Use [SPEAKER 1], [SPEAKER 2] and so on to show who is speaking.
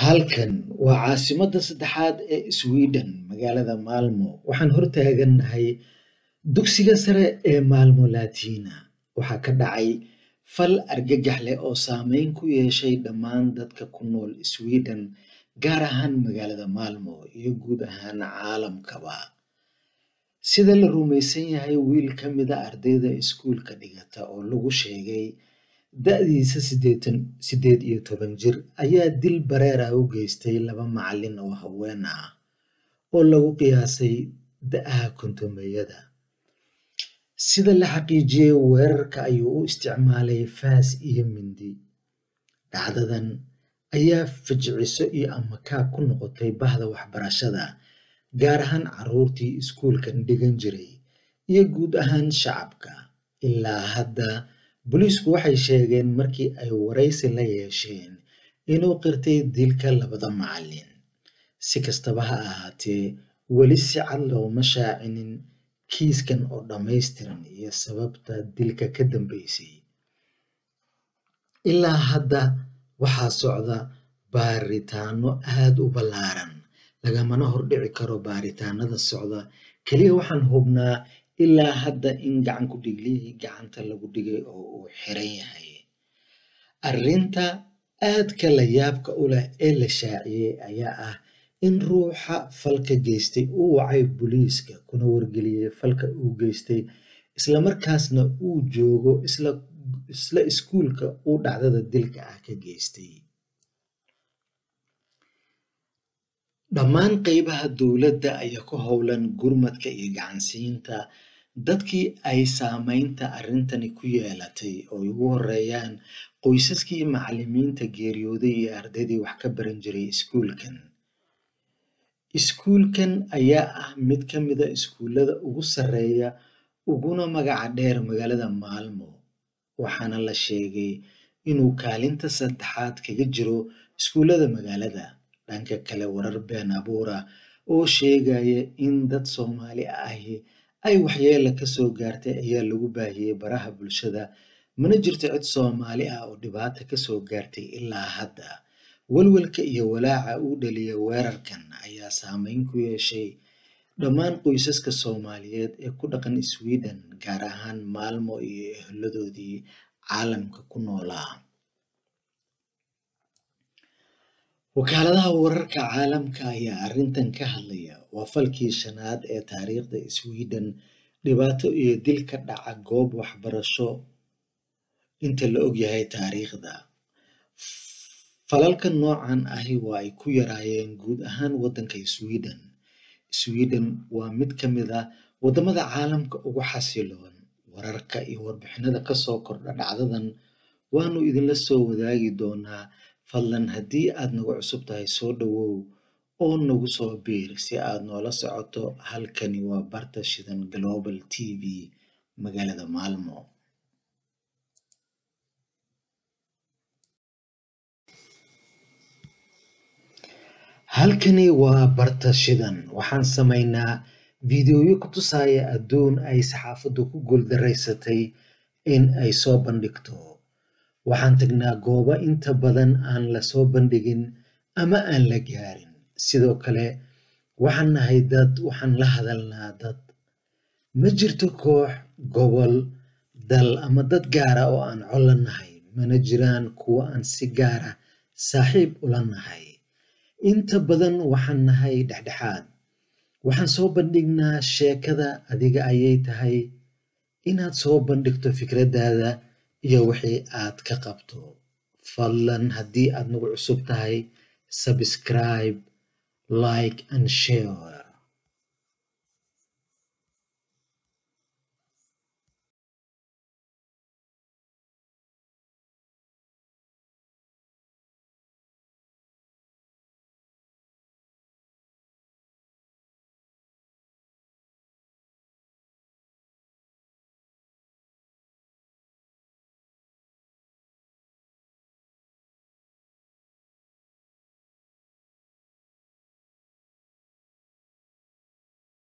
[SPEAKER 1] Halkan waa caasimadda saddexaad ee Sweden, magaalada Malmo. Waxaan hortaaganahay dugsiga sare ee Malmo Latina. Waxaa ka dhacay fal argagax leh oo saameyn ku yeeshay dhammaan dadka ku nool Sweden, gaar ahaan magaalada Malmo iyo guud ahaan caalamkaba. Sida la rumaysan yahay, wiil ka mid ah ardayda iskuulka dhigata oo lagu sheegay da'diisa 18 jir ayaa dil bareer ah u geystay laba macallin oo haween ah oo lagu qiyaasay da'aha kontomeeyada. Sida la xaqiijiyay, weerarka ayuu u isticmaalay faas iyo mindi. Dhacdadan ayaa fajiciso iyo amakaag ku noqotay bahda waxbarashada, gaar ahaan carruurtii iskuulkan dhigan jiray iyo guud ahaan shacabka. Ilaa hadda, booliisku waxay sheegeen markii ay wareysi la yeesheen inuu qirtay dilka labada macallin. Si kastaba ha ahaatee, weli si cad looma shaacinin kiiskan oo dhammaystiran iyo sababta dilka ka dambeysay. Ilaa hadda waxaa socda baaritaanno aad u ballaaran, lagamana hordhici karo baaritaanada socda. Kaliya waxaan hubnaa ilaa hadda in gacan ku dhiglihii gacanta lagu dhigay oo uu xiran yahay. Arrinta aadka la yaabka u leh ee la shaaciyay ayaa ah in ruuxa falka geystay uu wacay booliiska kuna wargeliyay falka uu geystay, isla markaasna uu joogo isla iskuulka uu dhacdada dilka ah ka geystay. Dhammaan qaybaha dowladda ayaa ku howlan gurmadka iyo gacansiinta dadkii ay saameynta arrintani ku yeelatay, oo ay ugu horeeyaan qoysaskii iyo macallimiinta geeriyooday iyo ardaydii wax ka baran jiray iskuulkan. Iskuulkan ayaa ah mid ka mid ah iskuulada ugu sarreeya uguna magaca dheer magaalada Malmo, waxaana la sheegay inuu kaalinta saddexaad kaga jiro iskuulada magaalada. Dhanka kale, warar been abuur ah oo sheegaya in dad Soomaali ahi ay waxyeello ka soo gaartay ayaa lagu baahiyay baraha bulshada. Mana jirto cid Soomaali ah oo dhibaato ka soo gaartay ilaa hadda. Walwalka iyo walaaca uu dhaliyay weerarkan ayaa saameyn ku yeeshay dhammaan qoysaska Soomaaliyeed ee ku dhaqan Sweden, gaar ahaan Malmo iyo eheladoodii caalamka ku noolaa. Wakaaladaha wararka caalamka ayaa arrintan ka hadlaya. Waa falkii shanaad ee taariikhda Sweden dhibaato iyo dil ka dhaca goob waxbarasho inta la ogyahay taariikhda. Falalka noocan ahi waa ay ku yaraayeen guud ahaan waddanka Sweden. Sweden waa mid ka mid ah waddamada caalamka ugu xasiloon. Wararka iyo warbixinada ka soo kordha dhacdadan waanu idinla soo wadaagi doonaa. Fadlan, haddii aad nagu cusub tahay, soo dhawow oo nagu soo biir si aad noola socoto. Halkani waa barta shidan Global TV, magaalada Malmo. Halkani waa barta shidan. Waxaan sameynaa fiidiyoyo ku tusaya adduun ay saxaafaddu ku guuldareysatay in ay soo bandhigto. Waxaan tagnaa goobo inta badan aan la soo bandhigin ama aan la gaarin. Sidoo kale, waxaan nahay dad, waxaan la hadalnaa dad. Ma jirto koox, gobol, dal ama dad gaara oo aan col la nahay. Mana jiraan kuwa aan si gaar ah saaxiib ula nahay. Inta badan waxaan nahay dhexdhexaad. Waxaan soo bandhignaa sheekada. Adiga ayay tahay inaad soo bandhigto fikradaada iyo wixii aad ka qabto. Fadlan, haddii aad nagu cusub tahay, subscribe, like and share.